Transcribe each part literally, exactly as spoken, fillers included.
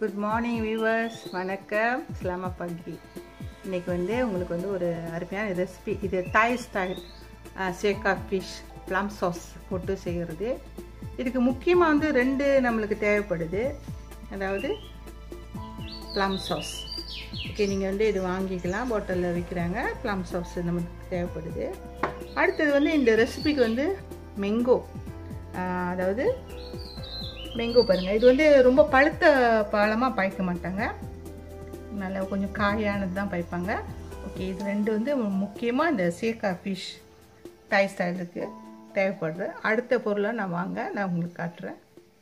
Good morning viewers, வணக்கம், ஸ்லாமா பங்கி. இன்றைக்கி வந்து உங்களுக்கு வந்து ஒரு அருமையான ரெசிபி. இது தாய் ஸ்டைல் சேக்கா ஃபிஷ் ப்ளம் சாஸ் போட்டு செய்கிறது. இதுக்கு முக்கியமாக வந்து ரெண்டு நம்மளுக்கு தேவைப்படுது. அதாவது ப்ளம் சாஸ். ஓகே, நீங்கள் வந்து இது வாங்கிக்கலாம், பாட்டிலில் விற்கிறாங்க. ப்ளம் சாஸ் நமக்கு தேவைப்படுது. அடுத்தது வந்து இந்த ரெசிபிக்கு வந்து மேங்கோ, அதாவது மேங்கோ பாருங்கள். இது வந்து ரொம்ப பழுத்த பழமாக பாய்க்க மாட்டாங்க, நல்லா கொஞ்சம் காயானது தான் பாய்ப்பாங்க. ஓகே, இது ரெண்டு வந்து முக்கியமாக இந்த சேக்கா ஃபிஷ் தாய் ஸ்டைலுக்கு தேவைப்படுற அடுத்த பொருளை நான் வாங்க நான் உங்களுக்கு காட்டுறேன்.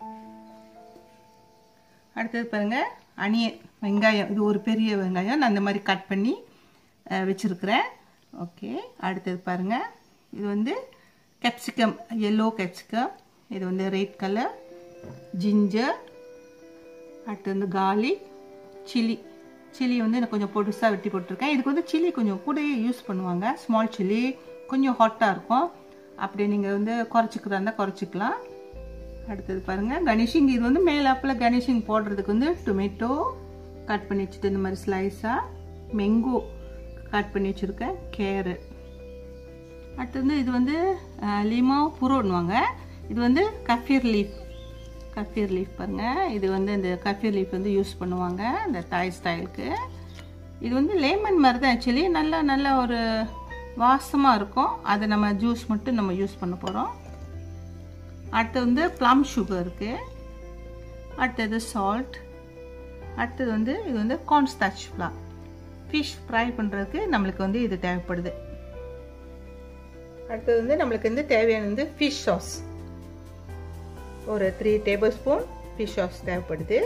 அடுத்தது பாருங்கள், அனியன், வெங்காயம். இது ஒரு பெரிய வெங்காயம் நான் இந்த மாதிரி கட் பண்ணி வச்சுருக்கிறேன். ஓகே, அடுத்தது பாருங்கள், இது வந்து கேப்சிகம், எல்லோ கேப்சிகம். இது வந்து ரெட் கலர், ஜிஞ்சர். அடுத்து வந்து கார்லிக், சில்லி. சில்லி வந்து நான் கொஞ்சம் பொடுசாக வெட்டி போட்டிருக்கேன். இதுக்கு வந்து சில்லி கொஞ்சம் கூடயே யூஸ் பண்ணுவாங்க. ஸ்மால் சில்லி கொஞ்சம் ஹாட்டாக இருக்கும். அப்படி நீங்கள் வந்து குறைச்சிக்கிறதா இருந்தால் குறைச்சிக்கலாம். அடுத்தது பாருங்கள், கனிஷிங். இது வந்து மேலாப்பில் கனிஷிங் போடுறதுக்கு வந்து டொமேட்டோ கட் பண்ணி வச்சுட்டு இந்த மாதிரி ஸ்லைஸாக, மேங்கோ கட் பண்ணி வச்சுருக்கேன், கேரட். அடுத்து வந்து இது வந்து லிமா புரோன்னுவாங்க. இது வந்து கஃபீர் லீஃப். கஃபீர் லீஃப் பாருங்கள், இது வந்து இந்த கஃபீர் லீஃப் வந்து யூஸ் பண்ணுவாங்க இந்த தாய் ஸ்டைலுக்கு. இது வந்து லெமன் மாதிரி தான் ஆக்சுவலி, நல்லா நல்லா ஒரு வாசமாக இருக்கும். அதை நம்ம ஜூஸ் மட்டும் நம்ம யூஸ் பண்ண போகிறோம். அடுத்து வந்து ப்ளம் சுகர் இருக்குது. அடுத்தது சால்ட். அடுத்தது வந்து இது வந்து கார்ன்ஸ்டார்ச் ஃப்ளார். ஃபிஷ் ஃப்ரை பண்ணுறதுக்கு நம்மளுக்கு வந்து இது தேவைப்படுது. அடுத்தது வந்து நம்மளுக்கு வந்து தேவையான வந்து ஃபிஷ் சாஸ். ஒரு three tablespoon fish sauce தேவைப்படுது.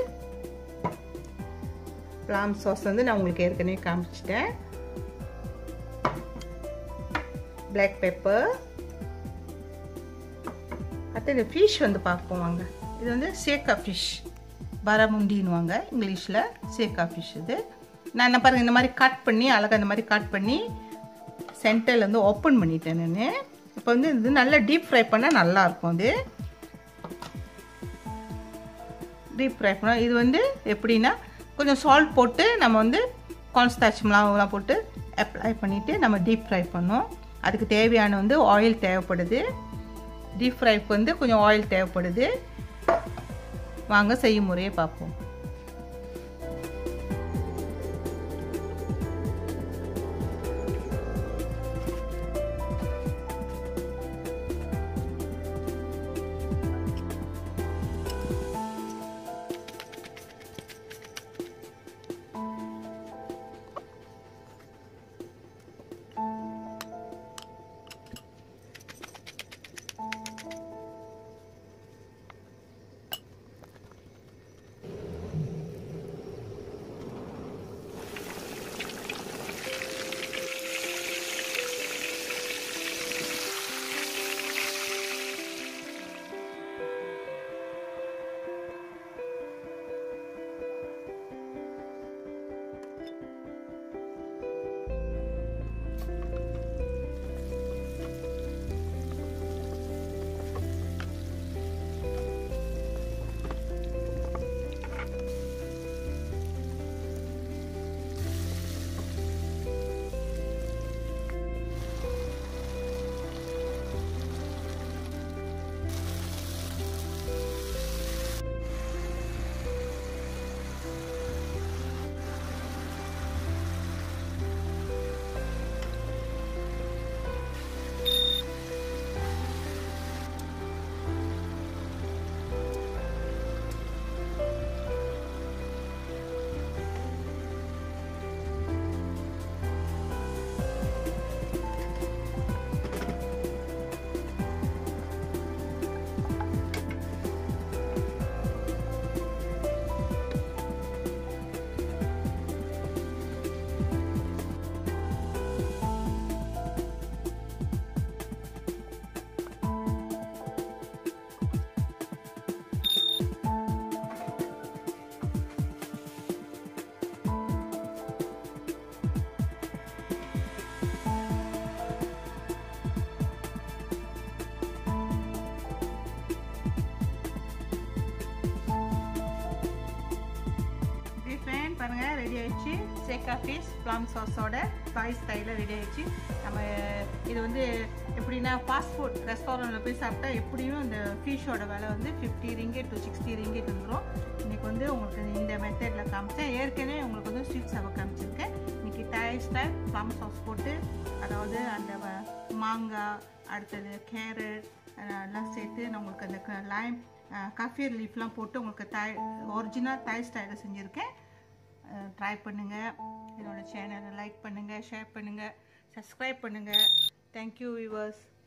ப்ளம் சாஸ் வந்து நான் உங்களுக்கு ஏற்கனவே காமிச்சிட்டேன். Black pepper. அடுத்து இந்த ஃபிஷ் வந்து பார்ப்போம் வாங்க. இது வந்து சேக்கா ஃபிஷ், பரமுண்டின்னுவாங்க இங்கிலீஷில். சேக்கா ஃபிஷ் இது நான் என்ன பாருங்கள், இந்த மாதிரி கட் பண்ணி அழகாக இந்த மாதிரி கட் பண்ணி சென்டரில் வந்து ஓப்பன் பண்ணிட்டேன் நான். இப்போ வந்து இது நல்லா டீப் ஃப்ரை பண்ணால் நல்லாயிருக்கும். அது டீப் ஃப்ரை பண்ணோம். இது வந்து எப்படின்னா கொஞ்சம் சால்ட் போட்டு நம்ம வந்து கார்ன்ஸ்டார்ச் மாவுலாம் போட்டு அப்ளை பண்ணிவிட்டு நம்ம டீப் ஃப்ரை பண்ணோம். அதுக்கு தேவையான வந்து ஆயில் தேவைப்படுது. டீப் ஃப்ரைக்கு வந்து கொஞ்சம் ஆயில் தேவைப்படுது. வாங்க செய்யும் முறையை பார்ப்போம். ரெடி ஆயிடுச்சு. சேக்கா ஃபிஷ் ப்ளம் சாஸோட தாய் ஸ்டைலில் ரெடி ஆயிடுச்சு. நம்ம இது வந்து எப்படின்னா ஃபாஸ்ட் ஃபுட் ரெஸ்டாரண்ட்டில் போய் சாப்பிட்டா எப்படியும் இந்த ஃபிஷ்ஷோட விலை வந்து fifty ringgit to sixty ringgit வந்துடும். இன்றைக்கி வந்து உங்களுக்கு இந்த மெத்தடில் காமிச்சேன். ஏற்கனவே உங்களுக்கு வந்து ஸ்வீட் சாவை காமிச்சிருக்கேன். இன்றைக்கி தாய் ஸ்டைல் ப்ளம் சாஸ் போட்டு, அதாவது அந்த மாங்காய், அடுத்தது கேரட் எல்லாம் சேர்த்து நான் உங்களுக்கு அந்த லைம் காஃபி லீஃப்லாம் போட்டு உங்களுக்கு தாய் ஒரிஜினல் தாய் ஸ்டைலில் செஞ்சுருக்கேன். ட்ரை பண்ணுங்கள். என்னோடய சேனலை லைக் பண்ணுங்கள், ஷேர் பண்ணுங்கள், சப்ஸ்கிரைப் பண்ணுங்கள். Thank you viewers.